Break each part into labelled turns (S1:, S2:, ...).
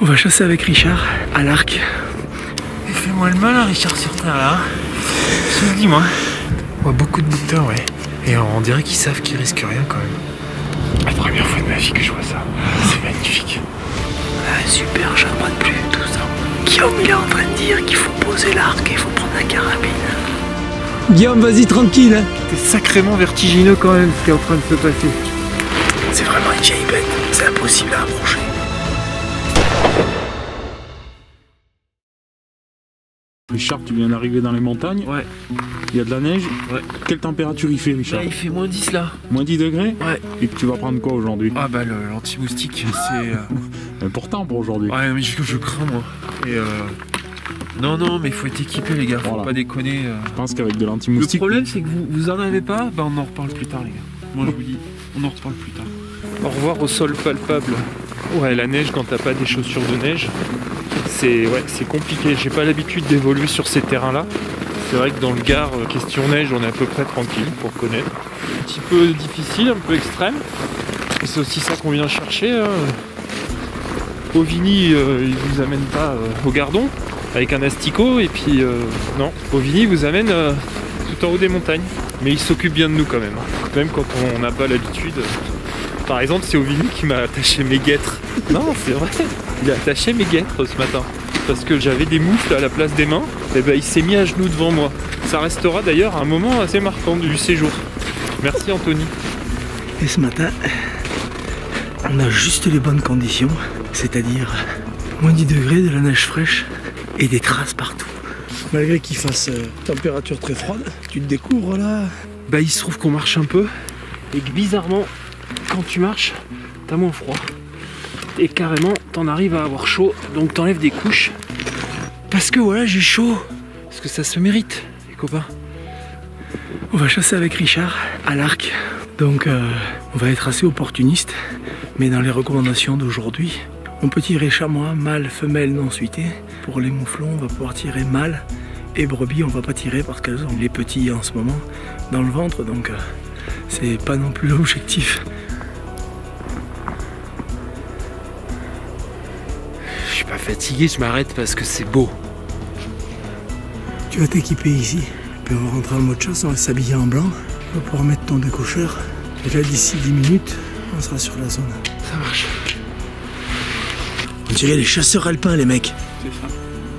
S1: On va chasser avec Richard à l'arc.
S2: Fais-moi le mal, hein, Richard sur terre là. Je te dis moi. On voit beaucoup de bouquetins, ouais. Et on dirait qu'ils savent qu'ils risquent rien quand même. La première fois de ma vie que je vois ça. C'est magnifique.
S1: Ah, super, j'apprends plus tout ça. Guillaume, il est en train de dire qu'il faut poser l'arc et il faut prendre la carabine. Guillaume, vas-y tranquille. Hein.
S2: C'est sacrément vertigineux quand même ce qui est en train de se passer.
S1: C'est vraiment une vieille bête. C'est impossible à approcher.
S3: Richard, tu viens d'arriver dans les montagnes.
S2: Ouais.
S3: Il y a de la neige.
S2: Ouais.
S3: Quelle température il fait, Richard?
S2: Là, il fait moins 10 là.
S3: Moins 10 degrés.
S2: Ouais.
S3: Et tu vas prendre quoi aujourd'hui?
S2: Ah bah l'anti-moustique, c'est...
S3: Important pour aujourd'hui.
S2: Ouais mais je crains moi. Et non mais il faut être équipé les gars, faut
S3: voilà.
S2: pas déconner.
S3: Je pense qu'avec de
S2: Le
S3: l'anti-moustique...
S2: problème c'est que vous en avez pas, bah on en reparle plus tard les gars. Moi je vous dis, on en reparle plus tard. Au revoir au sol palpable. Ouais, la neige quand t'as pas des chaussures de neige, c'est compliqué. J'ai pas l'habitude d'évoluer sur ces terrains-là. C'est vrai que dans le Gard, question neige, on est à peu près tranquille pour connaître. Un petit peu difficile, un peu extrême. C'est aussi ça qu'on vient chercher. Hein. Ovini, il vous amène pas au Gardon avec un asticot et puis non, Ovini vous amène tout en haut des montagnes. Mais il s'occupe bien de nous quand même. Même quand on n'a pas l'habitude. Par exemple, c'est Ovini qui m'a attaché mes guêtres. Non, c'est vrai. Il a attaché mes guêtres ce matin. Parce que j'avais des moufles à la place des mains. Et ben il s'est mis à genoux devant moi. Ça restera d'ailleurs un moment assez marquant du séjour. Merci Anthony.
S1: Et ce matin, on a juste les bonnes conditions. C'est-à-dire moins 10 degrés, de la neige fraîche et des traces partout. Malgré qu'il fasse température très froide, tu te découvres là.
S2: Bah il se trouve qu'on marche un peu. Et que bizarrement, quand tu marches, t'as moins froid. Et carrément, t'en arrives à avoir chaud, donc t'enlèves des couches. Parce que voilà, j'ai chaud. Parce que ça se mérite, les copains.
S1: On va chasser avec Richard à l'arc. Donc on va être assez opportuniste. Mais dans les recommandations d'aujourd'hui, on peut tirer chamois, mâle, femelle non suité. Pour les mouflons, on va pouvoir tirer mâle. Et brebis, on va pas tirer parce qu'elles ont les petits en ce moment dans le ventre. Donc c'est pas non plus l'objectif.
S2: Je suis pas fatigué, je m'arrête parce que c'est beau.
S1: Tu vas t'équiper ici, puis on va rentrer en mode chasse, on va s'habiller en blanc, on va pouvoir mettre ton décocheur. Et là d'ici 10 minutes, on sera sur la zone.
S2: Ça marche.
S1: On dirait les chasseurs alpins les mecs.
S2: C'est ça.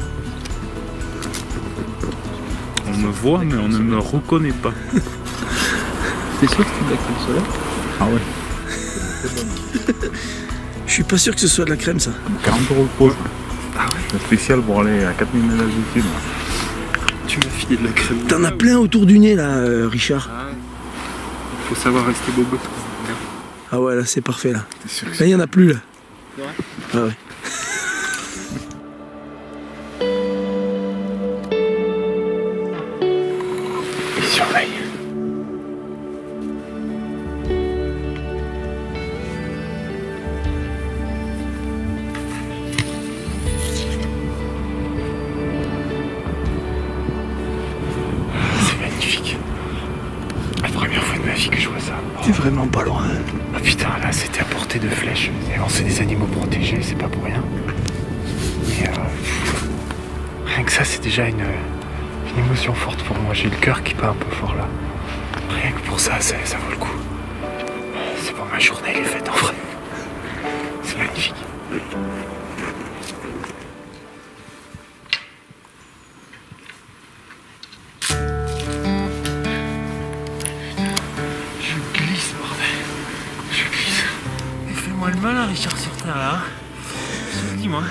S3: On me voit, mais on ne me reconnaît pas.
S2: T'es sûr que c'est de la crème solaire?
S3: Ah ouais.
S1: Je suis pas sûr que ce soit de la crème ça.
S3: 40 € le pot.
S2: Ah ouais.
S3: C'est spécial pour aller à 4000 mètres d'altitude.
S2: Tu m'as filé de la crème.
S1: T'en as plein autour du nez là, Richard.
S2: Ah ouais. Faut savoir rester bobo.
S1: Ah ouais, là c'est parfait là.
S2: T'es sûr que
S1: Là il y en a plus là.
S2: c'est vrai?
S1: Ah ouais.
S2: Il surveille. C'est magnifique. La première fois de ma vie que je vois ça.
S1: T'es vraiment pas loin.
S2: Ah putain, là c'était à portée de flèche. Et bon, c'est des animaux protégés, c'est pas pour rien. Mais rien que ça, c'est déjà une émotion forte pour moi. J'ai le cœur qui bat un peu fort là. Rien que pour ça, ça vaut le coup. C'est pour ma journée, elle est faite en vrai. C'est magnifique. Je glisse, bordel. Je glisse. Et fais-moi le malin, Richard sur terre là. Je te dis moi.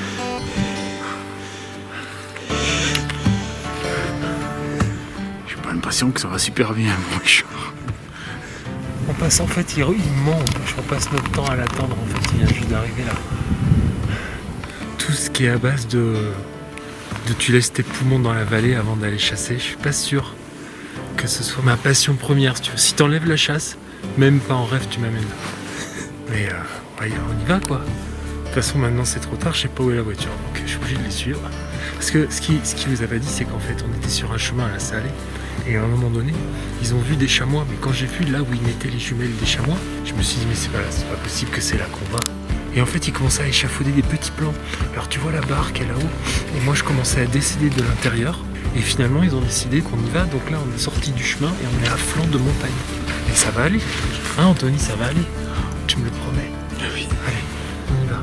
S3: J'ai pas l'impression que ça va super bien, mon Richard.
S2: On passe en fait, il ment. On passe notre temps à l'attendre en fait, il vient juste d'arriver là. Tout ce qui est à base de tu laisses tes poumons dans la vallée avant d'aller chasser, je suis pas sûr que ce soit ma passion première si tu veux. Si t'enlèves la chasse, même pas en rêve tu m'amènes là. Mais on y va quoi. De toute façon maintenant c'est trop tard, je sais pas où est la voiture, donc je suis obligé de les suivre. Parce que ce qui nous a pas dit, c'est qu'en fait on était sur un chemin à la Salée. Et à un moment donné, ils ont vu des chamois. Mais quand j'ai vu là où ils mettaient les jumelles des chamois, je me suis dit mais c'est pas possible que c'est là qu'on va. Et en fait, il commençait à échafauder des petits plans. Alors tu vois la barque est là-haut, et moi je commençais à décéder de l'intérieur. Et finalement, ils ont décidé qu'on y va. Donc là, on est sorti du chemin et on est à flanc de montagne. Et ça va aller. Hein, Anthony, ça va aller. Tu me le promets.
S1: Oui.
S2: Allez, on y va.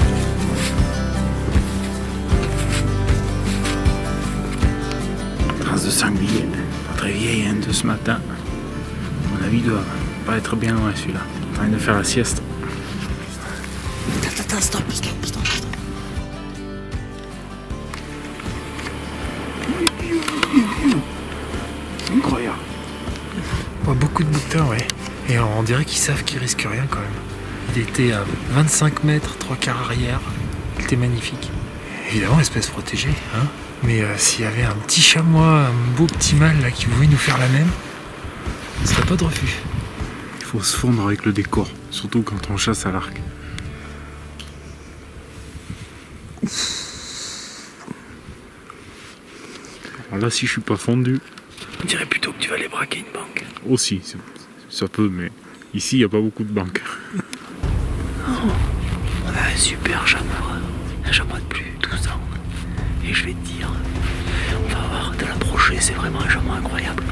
S3: Trace de sanglier, pas très vieille hein, de ce matin. À mon avis, il doit pas être bien loin celui-là. En train de faire la sieste.
S1: Attends, stop.
S3: Incroyable.
S2: Ouais, beaucoup de bouquetins, ouais. Et on dirait qu'ils savent qu'ils risquent rien quand même. Il était à 25 mètres, 3/4 arrière. Il était magnifique. Évidemment, espèce protégée, hein. Mais s'il y avait un petit chamois, un beau petit mâle là qui voulait nous faire la même, ce serait pas de refus.
S3: Il faut se fondre avec le décor, surtout quand on chasse à l'arc. Alors là, si je suis pas fondu,
S1: On dirait plutôt que tu vas aller braquer une banque.
S3: aussi, ça peut, mais ici, il n'y a pas beaucoup de banques.
S1: On a un super chamois. Un chamois de plus, 12 ans. Et je vais te dire, on va avoir de l'approcher, c'est vraiment un chamois incroyable.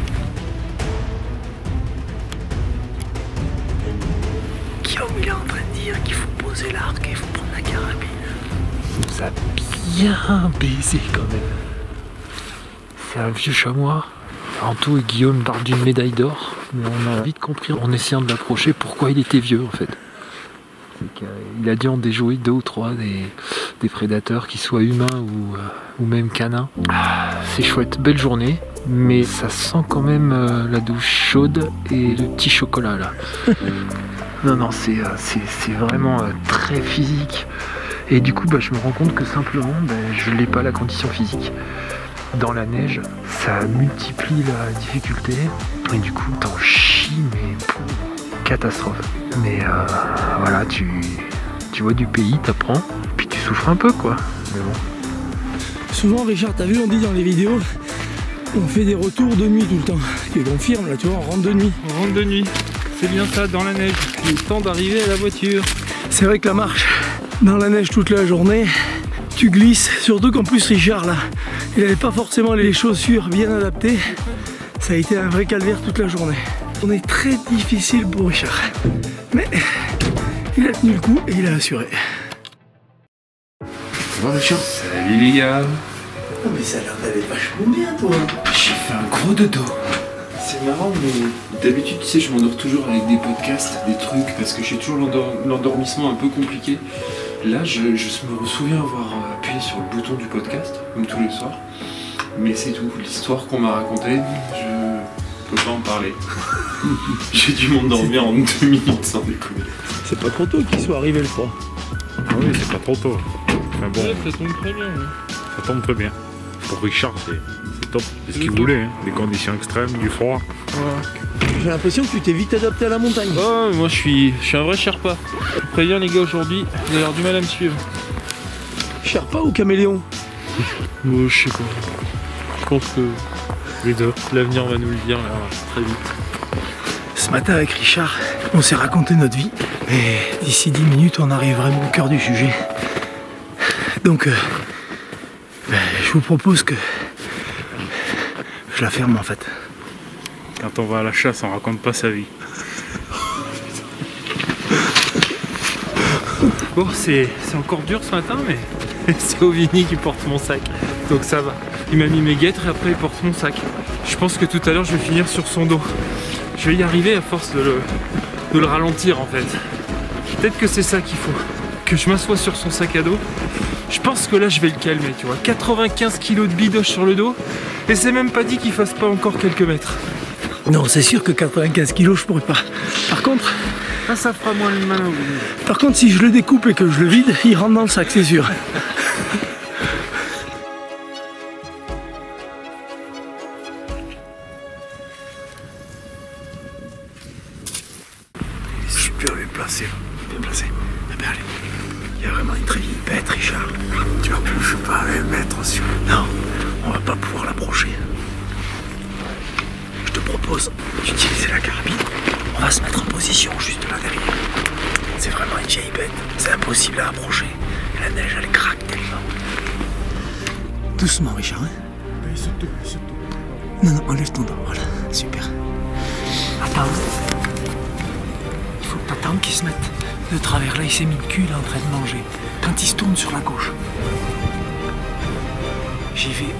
S1: Guillaume, il est en train de dire qu'il faut poser l'arc et il faut prendre la carabine.
S2: Il nous a bien baisé quand même. C'est un vieux chamois. Anto et Guillaume parlent d'une médaille d'or, mais on a vite compris en essayant de l'approcher pourquoi il était vieux en fait. Il a dû en déjouer 2 ou 3 des prédateurs, qu'ils soient humains ou même canins. C'est chouette, belle journée, mais ça sent quand même la douche chaude et le petit chocolat là. Non, c'est vraiment très physique. Et du coup, je me rends compte que simplement, je n'ai pas la condition physique. Dans la neige, ça multiplie la difficulté. Et du coup, t'en chies, mais catastrophe. Mais voilà, tu vois du pays, t'apprends, puis tu souffres un peu, quoi. Mais bon.
S1: Souvent, Richard, t'as vu, on dit dans les vidéos, on fait des retours de nuit tout le temps. Tu confirmes, là, tu vois, on rentre de nuit.
S2: On rentre de nuit, c'est bien ça, dans la neige. Il est temps d'arriver à la voiture.
S1: C'est vrai que la marche dans la neige toute la journée, tu glisses. Surtout qu'en plus, Richard, là, il n'avait pas forcément les chaussures bien adaptées. Ça a été un vrai calvaire toute la journée. On est très difficile pour Richard. Mais il a tenu le coup et il a assuré.
S3: Ça va, Richard?
S2: Salut les gars.
S1: Oh, mais ça a l'air d'aller vachement bien, toi.
S2: J'ai fait un gros dodo. C'est marrant, mais d'habitude, tu sais, je m'endors toujours avec des podcasts, des trucs, parce que j'ai toujours l'endormissement un peu compliqué. Là, je me souviens avoir appuyé sur le bouton du podcast, comme tous les soirs. Mais c'est tout. L'histoire qu'on m'a racontée, je peux pas en parler. J'ai dû m'endormir en 2 minutes sans déconner.
S1: C'est pas trop tôt qu'il soit arrivé le froid.
S3: Ah oui, c'est pas trop tôt. Enfin bon,
S2: Ouais, ça tombe très bien.
S3: ça tombe très bien. Pour Richard, c'est top. C'est ce qu'il voulait, hein. Des conditions extrêmes, du froid.
S1: J'ai l'impression que tu t'es vite adapté à la montagne.
S2: Oh, moi je suis un vrai Sherpa. Je préviens les gars aujourd'hui, vous allez avoir du mal à me suivre.
S1: Sherpa ou caméléon?
S2: Moi je sais pas. Je pense que
S3: Les deux.
S2: l'avenir va nous le dire là, très vite.
S1: Ce matin avec Richard, on s'est raconté notre vie. Et d'ici 10 minutes, on arrive vraiment au cœur du sujet. Donc, je vous propose que je la ferme en fait.
S3: Quand on va à la chasse, on raconte pas sa vie.
S2: Bon, c'est encore dur ce matin, mais c'est Ovini qui porte mon sac, donc ça va. Il m'a mis mes guêtres et après il porte mon sac. Je pense que tout à l'heure je vais finir sur son dos. Je vais y arriver à force de le ralentir en fait. Peut-être que c'est ça qu'il faut, que je m'assoie sur son sac à dos. Je pense que là je vais le calmer, tu vois. 95 kg de bidoche sur le dos, et c'est même pas dit qu'il fasse pas encore quelques mètres.
S1: Non, c'est sûr que 95 kilos, je pourrais pas. Par contre,
S2: Ça fera moins le malin.
S1: si je le découpe et que je le vide, il rentre dans le sac, c'est sûr. Super bien placé. Bien placé. Eh bien, allez. Il y a vraiment une très vieille bête, Richard. Tu vas plus, je peux pas aller mettre sur. Non, on va pas pouvoir l'approcher. Je te propose d'utiliser la carabine. On va se mettre en position juste là derrière. C'est vraiment une vieille bête. C'est impossible à approcher. Et la neige, elle craque tellement. Doucement, Richard. Hein,
S3: Il se tourne, il se tourne.
S1: non, non, enlève ton doigt. Voilà, super. Attends. Il faut que t'attendes qu'il se mette de travers. Là, il s'est mis le cul, il est en train de manger. Quand il se tourne sur la gauche. J'y vais.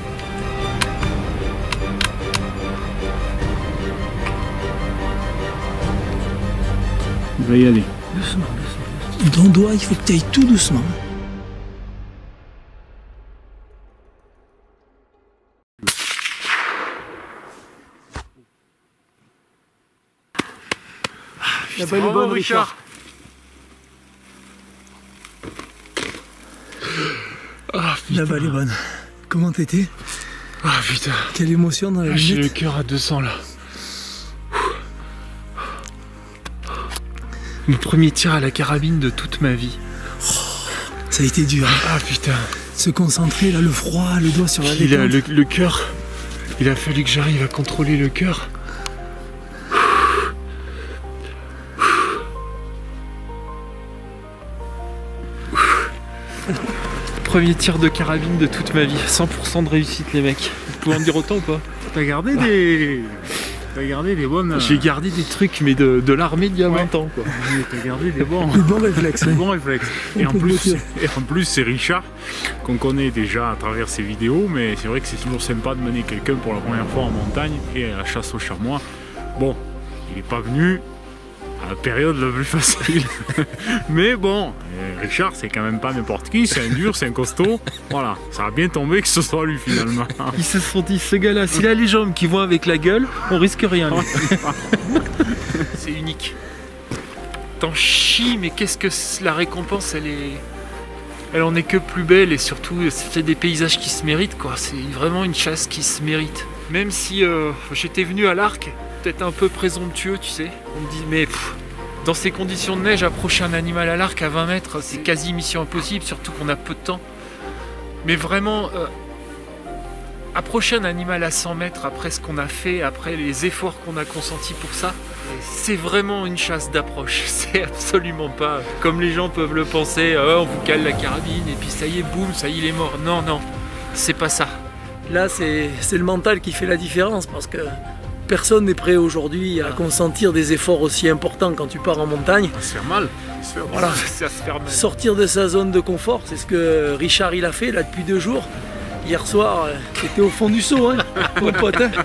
S3: Il va y aller.
S1: Doucement, doucement. Ton doigt, il faut que tu ailles tout doucement. La balle est bonne, Richard.
S2: Ah
S1: La balle est bonne. Comment t'étais?
S2: Ah putain.
S1: Quelle émotion dans la
S2: J'ai le
S1: lunette.
S2: cœur à 200 là. Mon premier tir à la carabine de toute ma vie.
S1: Ça a été dur. Hein.
S2: Ah putain.
S1: Se concentrer, là, le froid, le doigt sur la
S2: Il a
S1: détente.
S2: le cœur. Il a fallu que j'arrive à contrôler le cœur. Premier tir de carabine de toute ma vie. 100% de réussite les mecs. Vous pouvez en dire autant ou pas?
S3: T'as gardé des... T'as gardé des bonnes...
S2: J'ai gardé des trucs mais de l'armée d'il y a 20 ans quoi.
S3: T'as gardé des bons...
S1: Des bons réflexes.
S3: Des
S1: hein.
S3: bons réflexes. Et en plus, c'est Richard, qu'on connaît déjà à travers ses vidéos, mais c'est vrai que c'est toujours sympa de mener quelqu'un pour la première fois en montagne et à la chasse au chamois. Bon, il n'est pas venu à la période la plus facile. Mais bon, Richard, c'est quand même pas n'importe qui, c'est un dur, c'est un costaud. Voilà, ça a bien tombé que ce soit lui finalement.
S2: Ils se sont dit, ce gars-là, s'il a les jambes qui vont avec la gueule, on risque rien. C'est unique. T'en chies, mais qu'est-ce que la récompense, elle en est que plus belle et surtout, c'est des paysages qui se méritent quoi. C'est vraiment une chasse qui se mérite. Même si j'étais venu à l'arc, peut-être un peu présomptueux, tu sais. On me dit, mais dans ces conditions de neige, approcher un animal à l'arc à 20 mètres, c'est quasi mission impossible, surtout qu'on a peu de temps. Mais vraiment, approcher un animal à 100 mètres après ce qu'on a fait, après les efforts qu'on a consentis pour ça, c'est vraiment une chasse d'approche. C'est absolument pas comme les gens peuvent le penser, on vous cale la carabine et puis ça y est, boum, ça y est, il est mort. Non, non, c'est pas ça.
S1: Là, c'est le mental qui fait la différence parce que personne n'est prêt aujourd'hui à consentir des efforts aussi importants quand tu pars en montagne.
S3: Ça se fait mal.
S1: Voilà.
S2: Ça se ferme.
S1: Sortir de sa zone de confort, c'est ce que Richard il a fait là depuis 2 jours. Hier soir, c'était au fond du seau, hein, mon pote. Hein.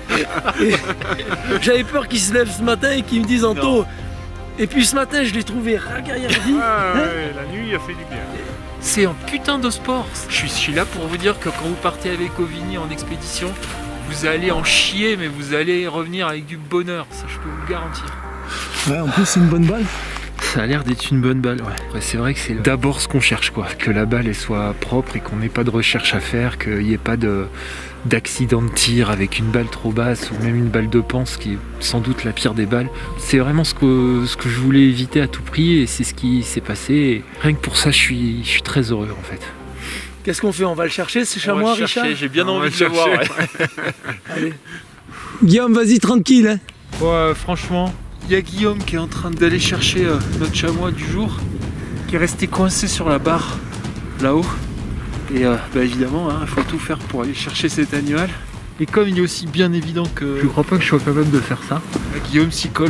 S1: J'avais peur qu'il se lève ce matin et qu'il me dise Anto. Et puis ce matin, je l'ai trouvé ragaillardi.
S3: Ah, ouais, la nuit, il a fait du bien.
S2: C'est un putain de sport. Je suis là pour vous dire que quand vous partez avec Ovini en expédition, vous allez en chier, mais vous allez revenir avec du bonheur. Ça, je peux vous le garantir.
S1: Ouais, en plus, c'est une bonne balle.
S2: Ça a l'air d'être une bonne balle, ouais. Après, c'est vrai que c'est d'abord ce qu'on cherche, quoi. Que la balle elle soit propre et qu'on n'ait pas de recherche à faire, qu'il n'y ait pas d'accident de tir avec une balle trop basse ou même une balle de panse qui est sans doute la pire des balles. C'est vraiment ce que je voulais éviter à tout prix et c'est ce qui s'est passé. Et rien que pour ça, je suis très heureux en fait.
S1: Qu'est-ce qu'on fait? On va le chercher ce chamois, Richard?
S2: J'ai bien envie de le voir. Ouais.
S1: Allez. Guillaume, vas-y tranquille. Hein.
S2: Ouais, franchement, il y a Guillaume qui est en train d'aller chercher notre chamois du jour, qui est resté coincé sur la barre là-haut. Et évidemment, il faut tout faire pour aller chercher cet animal. Et comme il est aussi bien évident que je crois pas que je sois capable de faire ça, Guillaume s'y colle.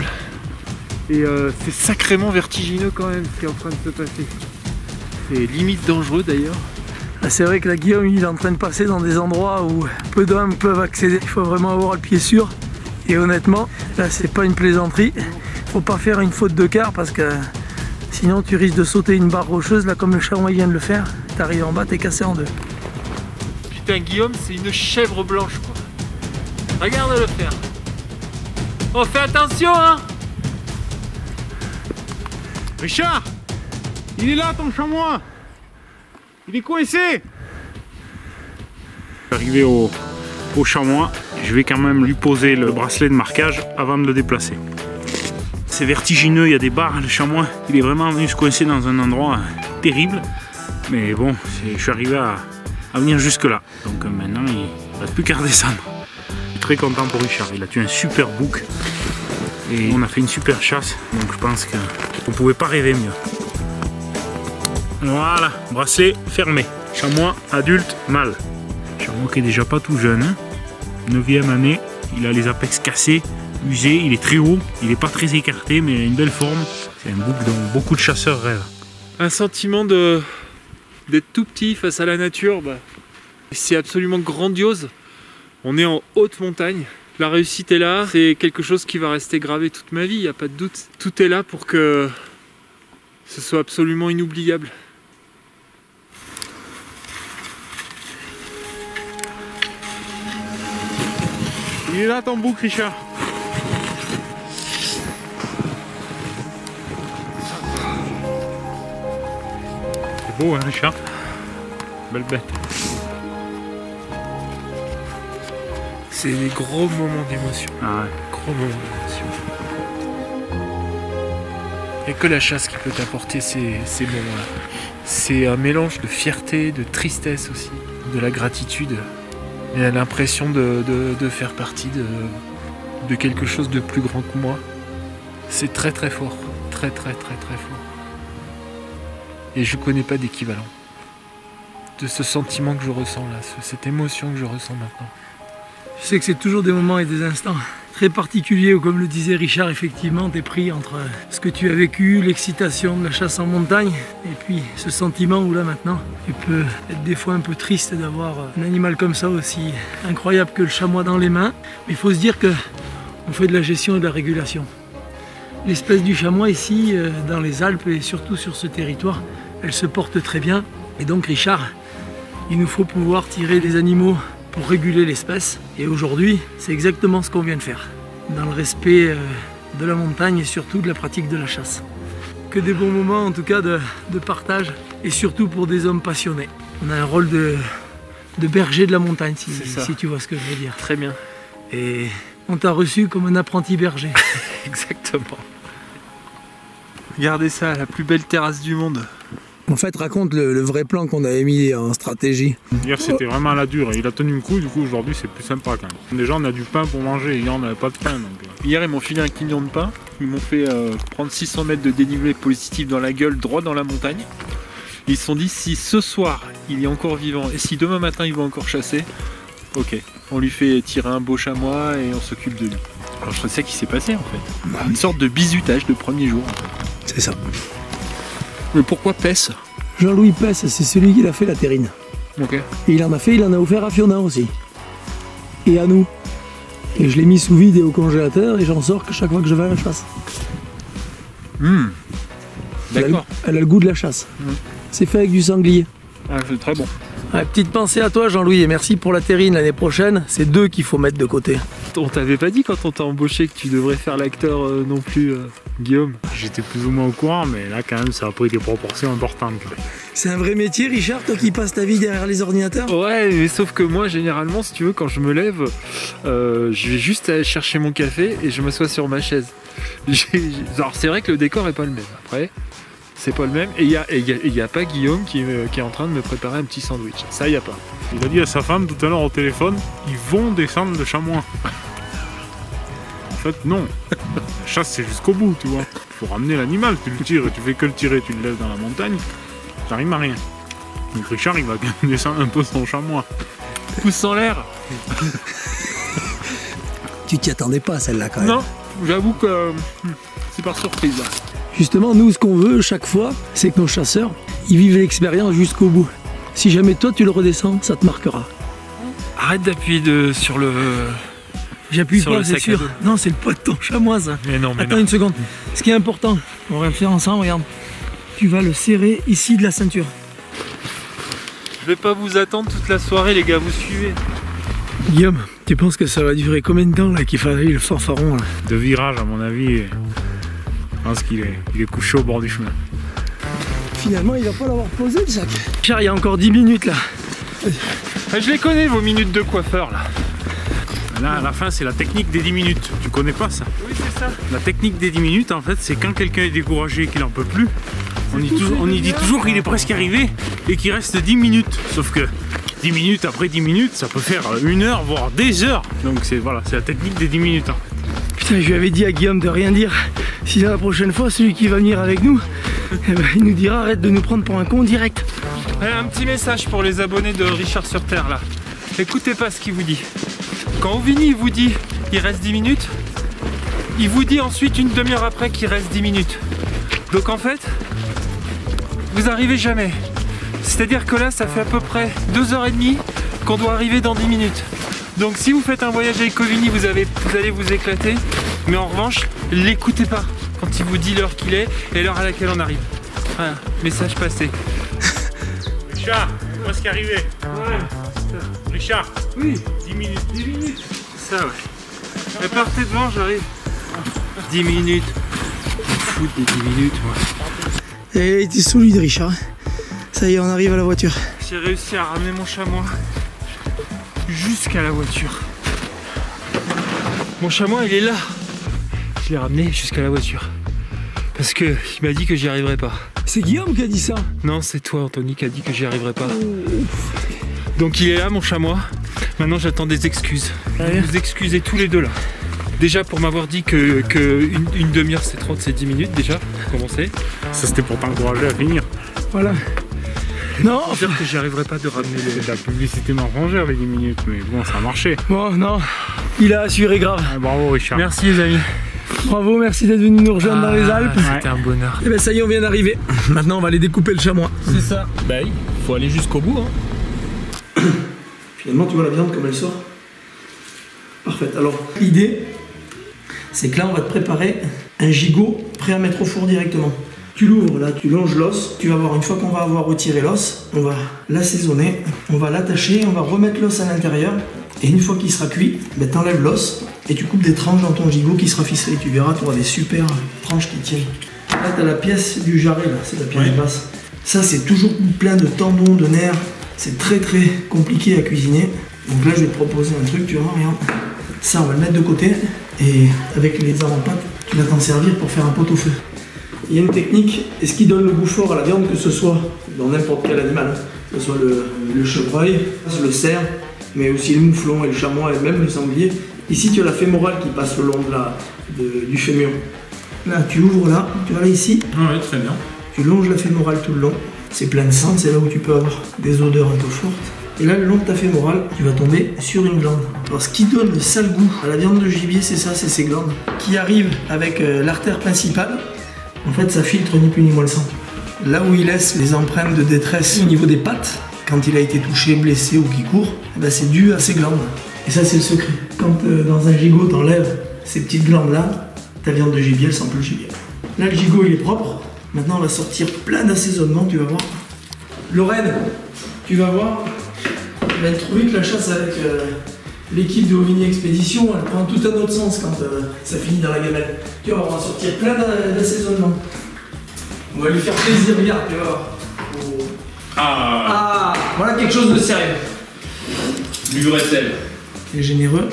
S2: Et c'est sacrément vertigineux quand même ce qui est en train de se passer. C'est limite dangereux d'ailleurs.
S1: C'est vrai que là, Guillaume, il est en train de passer dans des endroits où peu d'hommes peuvent accéder. Il faut vraiment avoir le pied sûr. Et honnêtement, là, c'est pas une plaisanterie. Faut pas faire une faute de quart parce que sinon, tu risques de sauter une barre rocheuse, là, comme le chamois vient de le faire. T'arrives en bas, t'es cassé en 2.
S2: Putain, Guillaume, c'est une chèvre blanche, quoi. Regarde-le faire. Oh, fais attention, hein.
S3: Richard, il est là ton chamois. Il est coincé. Arrivé au chamois, je vais quand même lui poser le bracelet de marquage avant de le déplacer. C'est vertigineux, il y a des barres, le chamois, il est vraiment venu se coincer dans un endroit terrible. Mais bon, je suis arrivé à venir jusque là. Donc maintenant, il ne reste plus qu'à redescendre. Je suis très content pour Richard, il a tué un super bouc. Et on a fait une super chasse, donc je pense qu'on ne pouvait pas rêver mieux. Voilà, bracelet fermé. Chamois adulte mâle. Chamois qui est déjà pas tout jeune. Hein. 9e année, il a les apex cassés, usés, il est très haut, il est pas très écarté, mais il a une belle forme. C'est un bouc dont beaucoup de chasseurs rêvent.
S2: Un sentiment d'être tout petit face à la nature, bah, c'est absolument grandiose. On est en haute montagne. La réussite est là, c'est quelque chose qui va rester gravé toute ma vie, il n'y a pas de doute. Tout est là pour que ce soit absolument inoubliable.
S3: Il est là ton bouc, Richard. C'est beau, hein, Richard? Belle bête.
S2: C'est des gros moments d'émotion.
S3: Ah ouais.
S2: Gros moments d'émotion. Il n'y a que la chasse qui peut t'apporter ces moments-là. C'est un mélange de fierté, de tristesse aussi, de la gratitude. Il y a l'impression de faire partie de quelque chose de plus grand que moi. C'est très très fort. Très très très très fort. Et je connais pas d'équivalent de ce sentiment que je ressens là, cette émotion que je ressens maintenant.
S1: Je sais que c'est toujours des moments et des instants très particuliers où, comme le disait Richard, effectivement, t'es pris entre ce que tu as vécu, l'excitation de la chasse en montagne, et puis ce sentiment où là maintenant, tu peux être des fois un peu triste d'avoir un animal comme ça aussi incroyable que le chamois dans les mains. Mais il faut se dire que on fait de la gestion et de la régulation. L'espèce du chamois ici, dans les Alpes et surtout sur ce territoire, elle se porte très bien. Et donc Richard, il nous faut pouvoir tirer des animaux pour réguler l'espèce. Et aujourd'hui, c'est exactement ce qu'on vient de faire, dans le respect de la montagne et surtout de la pratique de la chasse. Que des bons moments en tout cas de partage, et surtout pour des hommes passionnés. On a un rôle de berger de la montagne, si tu vois ce que je veux dire.
S2: Très bien.
S1: Et on t'a reçu comme un apprenti berger.
S2: Exactement. Regardez ça, la plus belle terrasse du monde.
S1: En fait, raconte le vrai plan qu'on avait mis en stratégie.
S3: Hier, c'était vraiment à la dure. Il a tenu le coup, du coup, aujourd'hui, c'est plus sympa quand même. Déjà, on a du pain pour manger. Hier, on n'avait pas de pain. Donc...
S2: Hier, ils m'ont filé un quignon de pain. Ils m'ont fait prendre 600 mètres de dénivelé positif dans la gueule, droit dans la montagne. Ils se sont dit, si ce soir, il est encore vivant, et si demain matin, il va encore chasser, ok, on lui fait tirer un beau chamois et on s'occupe de lui. Alors, je sais ce qui s'est passé, en fait. Une sorte de bizutage de premier jour, en fait.
S1: C'est ça.
S2: Mais pourquoi Pesse?
S1: Jean-Louis Pesse, c'est celui qui a fait la terrine.
S2: Ok.
S1: Et il en a offert à Fiona aussi. Et à nous. Et je l'ai mis sous vide et au congélateur et j'en sors que chaque fois que je vais à la chasse.
S2: D'accord.
S1: Elle a le goût de la chasse. C'est fait avec du sanglier.
S2: Ah, c'est très bon.
S1: Ouais, petite pensée à toi Jean-Louis et merci pour la terrine l'année prochaine. C'est 2 qu'il faut mettre de côté.
S2: On t'avait pas dit quand on t'a embauché que tu devrais faire l'acteur non plus, Guillaume?
S3: J'étais plus ou moins au courant, mais là quand même ça a pris des proportions importantes.
S1: C'est un vrai métier Richard, toi qui passes ta vie derrière les ordinateurs?
S2: Ouais, mais sauf que moi généralement si tu veux quand je me lève, je vais juste aller chercher mon café et je m'assois sur ma chaise. Alors c'est vrai que le décor est pas le même après. C'est pas le même, et il n'y a pas Guillaume qui est en train de me préparer un petit sandwich. Ça, il n'y a pas.
S3: Il a dit à sa femme tout à l'heure au téléphone, ils vont descendre le chamois. En fait, non. La chasse, c'est jusqu'au bout, tu vois. Il faut ramener l'animal, tu le tires, tu fais que le tirer, tu le laisses dans la montagne, ça rime à rien. Donc Richard, il va descendre un peu son chamois.
S2: Pouce en l'air.
S1: Tu t'y attendais pas celle-là quand même.
S2: Non, j'avoue que c'est par surprise. Là.
S1: Justement, nous, ce qu'on veut chaque fois, c'est que nos chasseurs, ils vivent l'expérience jusqu'au bout. Si jamais toi, tu le redescends, ça te marquera.
S2: Arrête d'appuyer sur le...
S1: J'appuie pas, c'est sûr. Non, c'est le poids de ton chamois, ça.
S2: Mais non, mais
S1: Attends
S2: non.
S1: une seconde. Ce qui est important, on va le faire ensemble, regarde. Tu vas le serrer ici de la ceinture.
S2: Je vais pas vous attendre toute la soirée, les gars, vous suivez.
S1: Guillaume, tu penses que ça va durer combien de temps, là, qu'il fallait le fanfaron, là?
S3: De virage, à mon avis, je pense qu'il est couché au bord du chemin.
S1: Finalement, il va pas l'avoir posé, le sac. Richard, il y a encore 10 minutes, là.
S2: Ah, je les connais, vos minutes de coiffeur, là.
S3: Là, à la fin, c'est la technique des 10 minutes. Tu connais pas ça?
S2: Oui, c'est ça.
S3: La technique des 10 minutes, en fait, c'est quand quelqu'un est découragé et qu'il en peut plus, on y dit toujours qu'il est presque arrivé et qu'il reste 10 minutes. Sauf que 10 minutes après 10 minutes, ça peut faire 1 heure, voire des heures. Donc c'est voilà, c'est la technique des 10 minutes. Hein.
S1: Putain, je lui avais dit à Guillaume de rien dire. Si la prochaine fois, celui qui va venir avec nous, Eh ben, il nous dira arrête de nous prendre pour un con direct.
S2: Allez, un petit message pour les abonnés de Richard sur Terre là. Écoutez pas ce qu'il vous dit. Quand Ovini vous dit il reste 10 minutes, il vous dit ensuite une demi-heure après qu'il reste 10 minutes. Donc en fait, vous arrivez jamais. C'est-à-dire que là, ça fait à peu près 2h30 qu'on doit arriver dans 10 minutes. Donc si vous faites un voyage avec Ovini, vous allez vous éclater. Mais en revanche, l'écoutez pas quand il vous dit l'heure qu'il est et l'heure à laquelle on arrive. Voilà, message passé.
S3: Richard, où est-ce qu'il est arrivé?
S2: Ouais,
S3: Richard,
S2: oui,
S3: 10 minutes.
S2: 10 minutes. Ça ouais. Mais partez devant, j'arrive. 10 minutes. Fout des 10 minutes, moi.
S1: Et il était solide, Richard. Ça y est, on arrive à la voiture.
S2: J'ai réussi à ramener mon chamois jusqu'à la voiture. Mon chamois, il est là. Je l'ai ramené jusqu'à la voiture. Parce que il m'a dit que j'y arriverais pas.
S1: C'est Guillaume qui a dit ça?
S2: Non, c'est toi, Anthony, qui a dit que j'y arriverais pas. Donc il est là, mon chamois. Maintenant, j'attends des excuses. Vous excusez tous les deux là. Déjà pour m'avoir dit que une demi-heure c'est 30, c'est 10 minutes déjà, pour commencer.
S3: Ça c'était pour t'encourager à finir.
S1: Voilà. Non,
S2: Dire que j'y arriverai pas de ramener
S3: C'est de la publicité mensongère les 10 minutes, mais bon, ça a marché.
S1: bon, non. Il a assuré grave.
S3: Ah, bravo Richard.
S2: Merci les amis.
S1: Bravo, merci d'être venu nous rejoindre dans les Alpes.
S2: C'était un bonheur.
S1: Et ben ça y est, on vient d'arriver. Maintenant, on va aller découper le chamois.
S2: C'est ça. Bah oui, faut aller jusqu'au bout. Hein.
S1: Finalement, tu vois la viande comme elle sort. Parfaite. Alors, l'idée, c'est que là, on va te préparer un gigot prêt à mettre au four directement. Tu l'ouvres, là, tu longes l'os. Tu vas voir, une fois qu'on va avoir retiré l'os, on va l'assaisonner, on va l'attacher, on va remettre l'os à l'intérieur. Et une fois qu'il sera cuit, ben, tu enlèves l'os et tu coupes des tranches dans ton gigot qui sera ficelé. Tu verras, tu auras des super tranches qui tiennent. Là, tu as la pièce du jarret, là, c'est la pièce basse. Ça, c'est toujours plein de tendons, de nerfs. C'est très très compliqué à cuisiner. Donc là, je vais te proposer un truc, tu vois, regarde. Ça, on va le mettre de côté. Et avec les avant-pâtes, tu vas t'en servir pour faire un pot-au-feu. Il y a une technique, et ce qui donne le goût fort à la viande, que ce soit dans n'importe quel animal, que ce soit le chevreuil, le cerf, mais aussi le mouflon et le chamois et même le sanglier. Ici, tu as la fémorale qui passe le long du fémur. Là, tu ouvres là, tu vois là ici.
S2: Ouais, très bien.
S1: Tu longes la fémorale tout le long. C'est plein de sang, c'est là où tu peux avoir des odeurs un peu fortes. Et là, le long de ta fémorale, tu vas tomber sur une glande. Alors, ce qui donne le sale goût à la viande de gibier, c'est ça, c'est ces glandes qui arrivent avec l'artère principale. En fait, ça filtre ni plus ni moins le sang. Là où il laisse les empreintes de détresse au niveau des pattes, quand il a été touché, blessé ou qui court, eh ben, c'est dû à ces glandes. Et ça, c'est le secret. Quand dans un gigot, t'enlèves ces petites glandes-là, ta viande de gibier, elle sent plus le gibier. Là, le gigot, il est propre. Maintenant, on va sortir plein d'assaisonnements, tu vas voir. Lorraine, tu vas voir, elle va trouver que la chasse avec l'équipe de Ovini Expédition, elle prend tout un autre sens quand ça finit dans la gamelle. Tu vois, on va sortir plein d'assaisonnements. On va lui faire plaisir, regarde, tu vas voir. Oh. Ah, voilà quelque chose de sérieux.
S2: Du vrai sel.
S1: C'est généreux.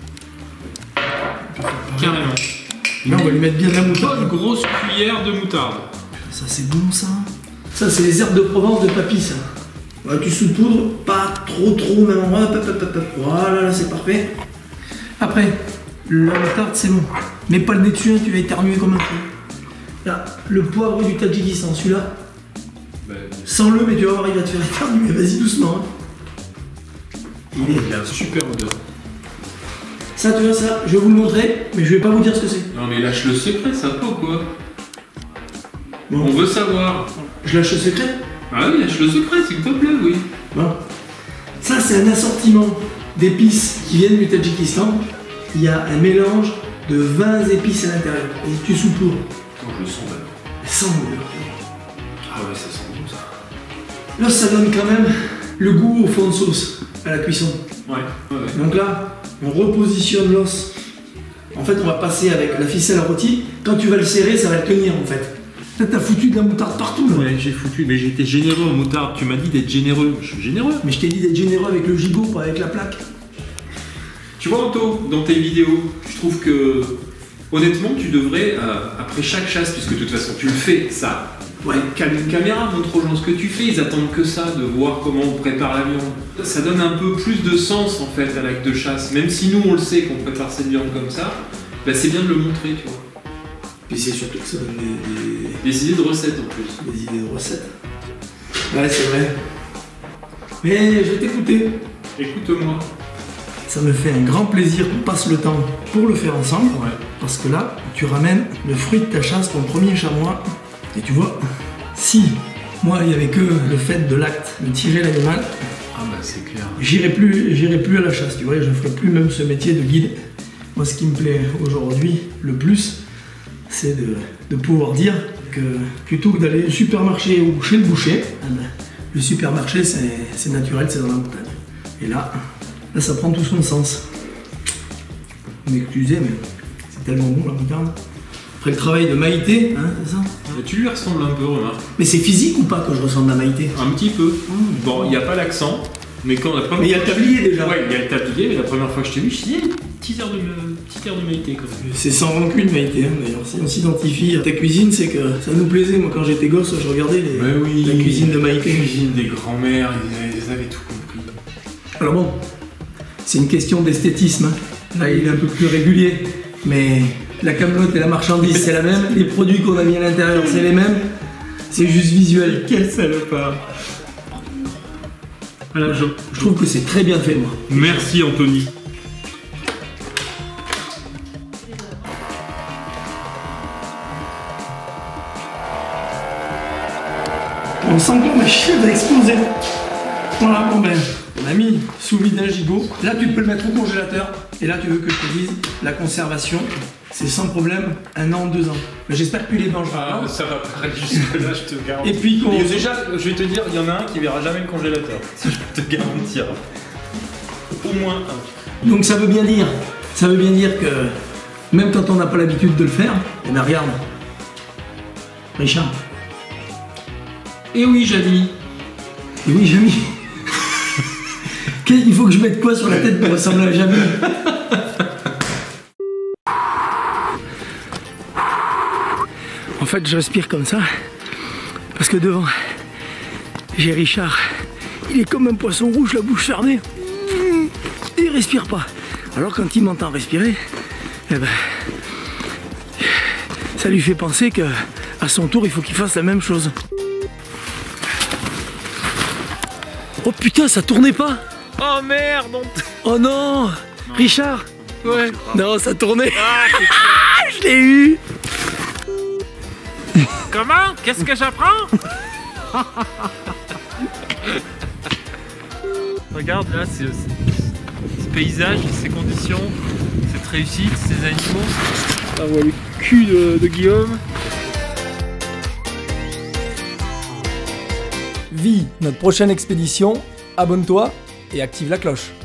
S2: Carrément.
S1: Là, on va lui mettre bien de la moutarde.
S2: Une grosse cuillère de moutarde.
S1: Ça, c'est bon, ça. Ça, c'est les herbes de Provence de papy, ça. Voilà, tu saupoudres, pas trop, même endroit. Voilà, là, c'est parfait. Après, la moutarde, c'est bon. Mets pas le nez dessus, hein, tu vas éternuer comme un fou. Là, le poivre du Tadjikistan, celui-là. Sens-le, mais tu vas voir, il va te faire éternuer. Vas-y, doucement. Hein.
S2: Il a un super odeur.
S1: Ça, tu vois, ça, je vais vous le montrer, mais je vais pas vous dire ce que c'est.
S2: Non mais lâche le secret, ça peut ou quoi?
S1: Bon.
S2: On veut savoir.
S1: Je lâche le secret.
S2: Ah oui, lâche le secret, s'il te plaît, oui.
S1: Bon. Ça, c'est un assortiment d'épices qui viennent du Tadjikistan. Il y a un mélange de 20 épices à l'intérieur. Et tu saupoudres.
S2: Oh, je le sens même.
S1: Sans l'odeur.
S2: Ah ouais, ça sent bon ça.
S1: Là, ça donne quand même le goût au fond de sauce, à la cuisson.
S2: Ouais.
S1: Donc là, on repositionne l'os. En fait, on va passer avec la ficelle rôtie. Quand tu vas le serrer, ça va le tenir en fait. Là, t'as foutu de la moutarde partout là.
S2: Ouais, j'ai foutu, mais j'ai été généreux en moutarde. Tu m'as dit d'être généreux. Je suis généreux.
S1: Mais je t'ai dit d'être généreux avec le gigot, pas avec la plaque.
S2: Tu vois, Anto, dans tes vidéos, je trouve que, honnêtement, tu devrais, après chaque chasse, puisque de toute façon tu le fais, ça. Ouais, cale une caméra, montre aux gens ce que tu fais, ils attendent que ça, de voir comment on prépare la viande. Ça donne un peu plus de sens en fait à l'acte de chasse, même si nous on le sait qu'on prépare cette viande comme ça, bah, c'est bien de le montrer, tu vois.
S1: Puis c'est surtout que ça donne
S2: des idées de recettes en plus.
S1: Des idées de recettes. Ouais, c'est vrai. Mais je vais t'écouter.
S2: Écoute-moi.
S1: Ça me fait un grand plaisir qu'on passe le temps pour le faire ensemble.
S2: Ouais.
S1: Parce que là, tu ramènes le fruit de ta chasse, ton premier chamois. Et tu vois, si moi il n'y avait que le fait de l'acte de tirer l'animal,
S2: ah bah c'est clair.
S1: J'irai plus à la chasse, tu vois, je ne ferai plus même ce métier de guide. Moi, ce qui me plaît aujourd'hui le plus, c'est de pouvoir dire que plutôt que d'aller au supermarché ou chez le boucher, le supermarché c'est naturel, c'est dans la montagne. Et là, ça prend tout son sens. Vous m'excusez, mais c'est tellement bon la montagne. Après le travail de Maïté, hein, c'est ça?
S2: Mais tu lui ressembles un peu, remarque.
S1: Mais c'est physique ou pas que je ressemble à Maïté?
S2: Un petit peu. Bon, il n'y a pas l'accent, mais quand la première
S1: mais il y a le tablier déjà.
S2: Ouais, il y a le tablier, mais la première fois que je t'ai vu, je me suis dit, petit air de Maïté quand même.
S1: C'est sans rancune Maïté, hein, d'ailleurs. Si on s'identifie à ta cuisine, c'est que ça nous plaisait. Moi, quand j'étais gosse, je regardais la cuisine de Maïté.
S2: La cuisine des grands-mères, ils avaient tout compris.
S1: Alors bon, c'est une question d'esthétisme. Hein. Là, il est un peu plus régulier, mais la camelote et la marchandise, c'est la même. Les produits qu'on a mis à l'intérieur, c'est les mêmes. C'est juste visuel. Quel salopard. Voilà, je trouve que c'est très bien fait, moi.
S2: Merci, Anthony.
S1: On sent que la machine va exploser. Voilà, bon ben, on a mis sous vide un gigot. Là, tu peux le mettre au congélateur. Et là, tu veux que je te dise, la conservation, c'est sans problème 1 an, 2 ans. Mais j'espère que tu les mangeras.
S2: Ah, ça va pas jusque-là, je te garantis.
S1: Et puis,
S2: déjà, je vais te dire, il y en a un qui verra jamais le congélateur. Ça, je peux te garantir. Au moins un.
S1: Donc, ça veut bien dire que même quand on n'a pas l'habitude de le faire, eh bien, regarde. Richard.
S2: Et oui, Jamy.
S1: Et oui, Jamy. Il faut que je mette quoi sur la tête pour ressembler à Jamy? En fait, je respire comme ça parce que devant, j'ai Richard. Il est comme un poisson rouge, la bouche fermée. Il respire pas. Alors quand il m'entend respirer, eh ben, ça lui fait penser que à son tour, il faut qu'il fasse la même chose. Oh putain, ça tournait pas!
S2: Oh merde!
S1: Oh non, Richard!
S2: Ouais.
S1: Non, ça tournait!
S2: Ah,
S1: je l'ai eu!
S2: Comment? Qu'est-ce que j'apprends? Regarde là, ce paysage, ces conditions, cette réussite, ces animaux.
S1: Ah ouais, le cul de Guillaume. Vis notre prochaine expédition, abonne-toi et active la cloche.